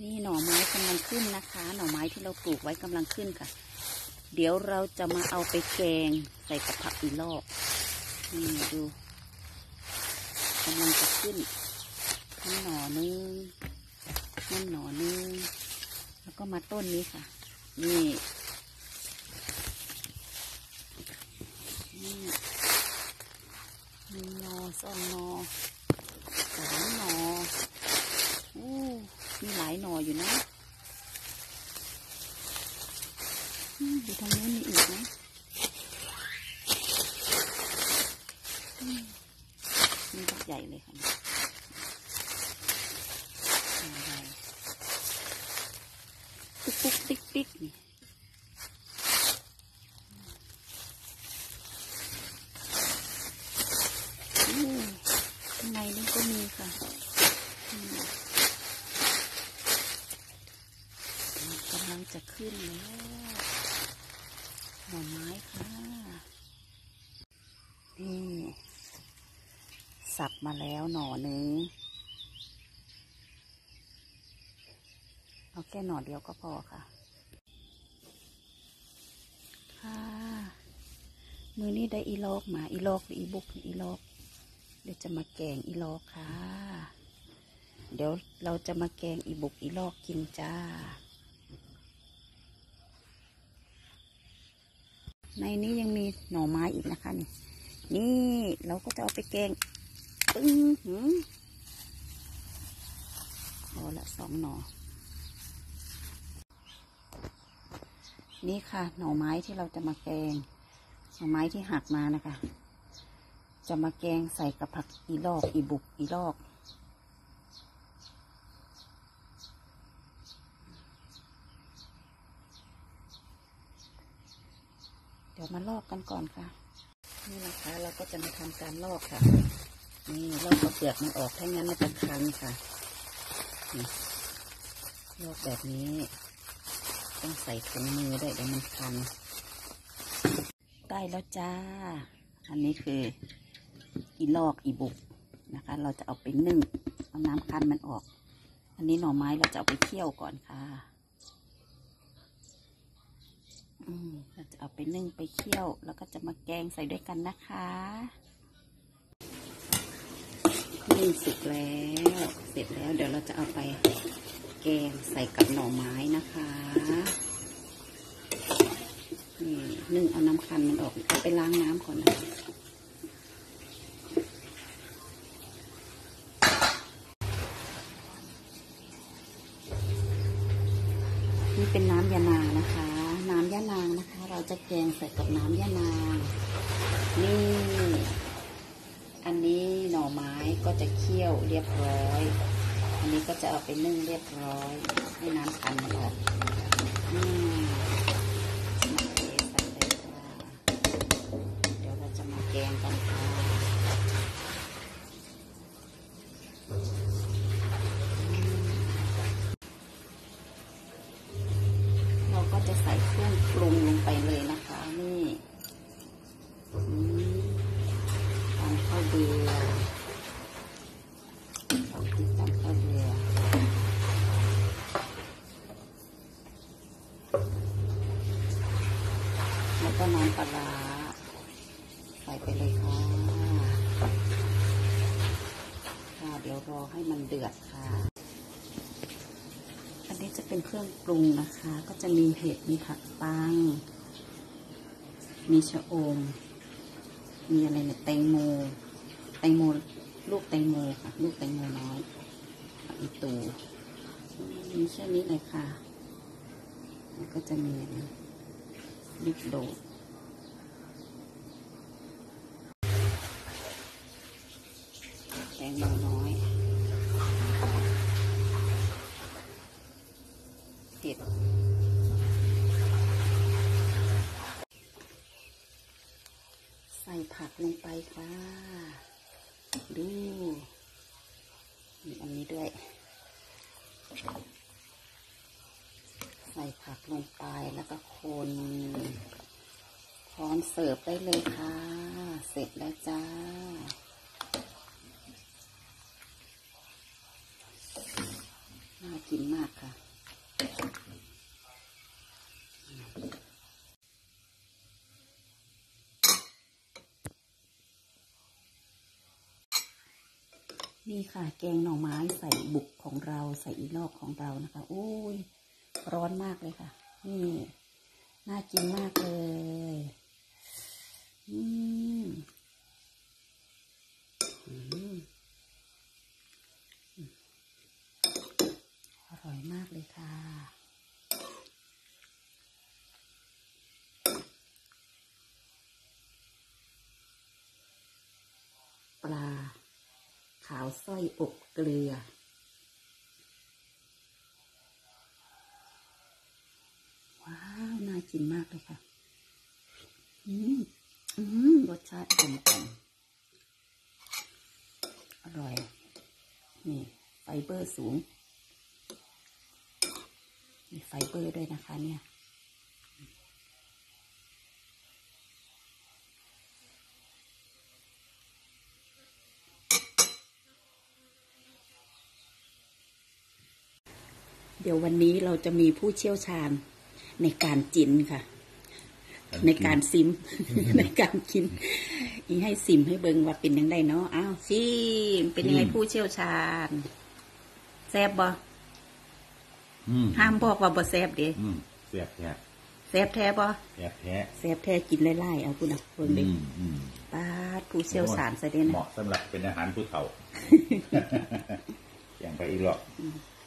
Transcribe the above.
นี่หน่อไม้กำลังขึ้นนะคะหน่อไม้ที่เราปลูกไว้กำลังขึ้นค่ะเดี๋ยวเราจะมาเอาไปแกงใส่กับผักอีลอกนี่ดูกำลังจะขึ้นนี่หน่อนึงนั่นหน่อนึงแล้วก็มาต้นนี้ค่ะนี่หนึ่งหน่อสองหน่อสามหน่อมีหลายหน่ออยู่นะดูทางนู้นมีอีกนะนี่ดอกใหญ่เลยค่ะตุ๊กตุ๊กติ๊กติ๊กนี่ข้างในนี่ก็มีค่ะกำลังจะขึ้นแล้วหน่อไม้ค่ะนี่สับมาแล้วหน่อนึงเอาแค่หน่อเดียวก็พอค่ะมือนี้ได้อีลอกมาอีลอกหรืออีบุกอีลอกเดี๋ยวจะมาแกงอีลอกค่ะเดี๋ยวเราจะมาแกงอีบุกอีลอกกินจ้าในนี้ยังมีหน่อไม้อีกนะคะนี่เราก็จะเอาไปแกงปึ้งพอละ2 หน่อนี่ค่ะหน่อไม้ที่เราจะมาแกงหน่อไม้ที่หักมานะคะจะมาแกงใส่กับผักอีลอกอีบุกอีลอกเดี๋ยวมาลอกกันก่อนค่ะนี่นะคะเราก็จะมาทำการลอกค่ะนี่ลอกเปลือกมันออกถ้างั้นมันจะคันค่ะนี่ลอกแบบนี้ต้องใส่ถุงมือด้วยเดี๋ยวมันคันได้แล้วจ้าอันนี้คืออีลอกอีบุกนะคะเราจะเอาไปนึ่งเอาน้ำคันมันออกอันนี้หน่อไม้เราจะเอาไปเคี่ยวก่อนค่ะเราจะเอาไปนึ่งไปเคี่ยวแล้วก็จะมาแกงใส่ด้วยกันนะคะนึ่งสุกแล้วเสร็จแล้วเดี๋ยวเราจะเอาไปแกงใส่กับหน่อไม้นะคะนี่นึ่งเอาน้ำคันมันออกเอาไปล้างน้ำก่อนนะนี่เป็นน้ำยะนางนะคะน้ำยะนางนะคะเราจะแกงใส่กับน้ำยะนางนี่อันนี้หน่อไม้ก็จะเคี่ยวเรียบร้อยอันนี้ก็จะเอาไปนึ่งเรียบร้อยให้น้ำคันมันออกเดี๋ยวเราจะมาแกงกันค่ะเราก็จะใส่เครื่องปรุงลงไปเลยนะคะนี่ตำข้าวเบื่อตำข้าวเบื่อแล้วก็น้ำปลาร้าใส่ไปเลยค่ะเดี๋ยวรอให้มันเดือดค่ะอันนี้จะเป็นเครื่องปรุงนะคะก็จะมีเห็ดมีผักปังมีชะอมมีอะไรเนี่ยแตงโมลูกแตงโมค่ะลูกแตงโมน้อยผักอีตูมีแค่นี้เลยค่ะแล้วก็จะมีลูกโดดแตงโมน้อยเห็ดใส่ผักลงไปค่ะดูมีอันนี้ด้วยใส่ผักลงไปแล้วก็คนพร้อมเสิร์ฟได้เลยค่ะเสร็จแล้วจ้าน่ากินมากค่ะนี่ค่ะแกงหน่อไม้ใส่บุกของเราใส่อีลอกของเรานะคะโอ้ยร้อนมากเลยค่ะนี่น่ากินมากเลยอร่อยมากเลยค่ะปลาขาวสร้อยอบเกลือว้าวน่ากินมากเลยค่ะรสชาติกลมกล่อมอร่อยนี่ไฟเบอร์สูงมีไฟเบอร์ด้วยนะคะเนี่ยเดี๋ยววันนี้เราจะมีผู้เชี่ยวชาญในการจินค่ะในการซิม ในการกินอีให้ซิมให้เบิ่งว่าเป็นยังไงเนาะอ้าวซิมเป็นยังไงผู้เชี่ยวชาญแซ่บบ่ห้ามบอกว่าบ่แซ่บเด้แซ่บแท้แซ่บแท้บ่แซ่บแท้แซ่บแท้กินไล่ๆเอาคุณน่ะเบิ่งเด้ปาดผู้เชี่ยวชาญซะเด้นะเหมาะสำหรับเป็นอาหารผู้เฒ่าอย่างไปอีกหรอก